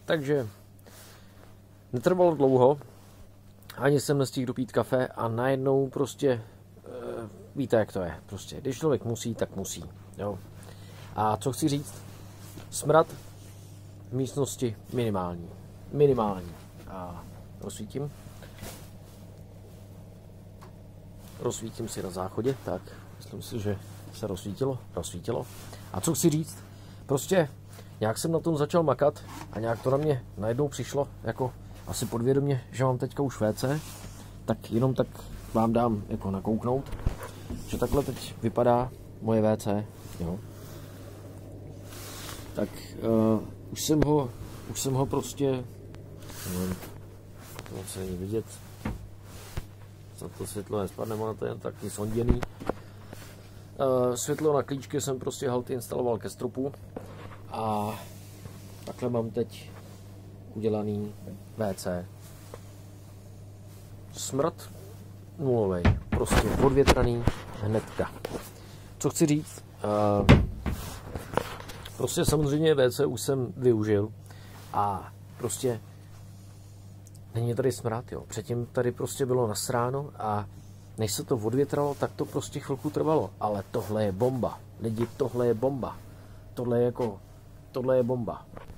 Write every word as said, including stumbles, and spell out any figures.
Takže netrvalo dlouho, ani jsem nestihl dopít kafe a najednou prostě, e, víte jak to je, prostě, když člověk musí, tak musí, jo. A co chci říct, smrad v místnosti minimální, minimální. A rozsvítím, rozsvítím si na záchodě, tak myslím si, že se rozsvítilo, rozsvítilo. A co chci říct, prostě nějak jsem na tom začal makat a nějak to na mě najednou přišlo, jako asi podvědomě, že mám teďka už V C, tak jenom tak vám dám jako nakouknout, že takhle teď vypadá moje V C, jo. Tak uh, už jsem ho, už jsem ho prostě, nevím, to se není vidět, za to světlo nespadne, ono to je taky sonděný. Uh, světlo na klíčky jsem prostě halt instaloval ke stropu a takhle mám teď udělaný V C. Smrad nulovej, prostě odvětraný hnedka. Co chci říct, uh, prostě samozřejmě V C už jsem využil a prostě není tady smrad, jo. Předtím tady prostě bylo nasráno a než se to odvětralo, tak to prostě chvilku trvalo. Ale tohle je bomba. Lidi, tohle je bomba. Tohle je jako, tohle je bomba.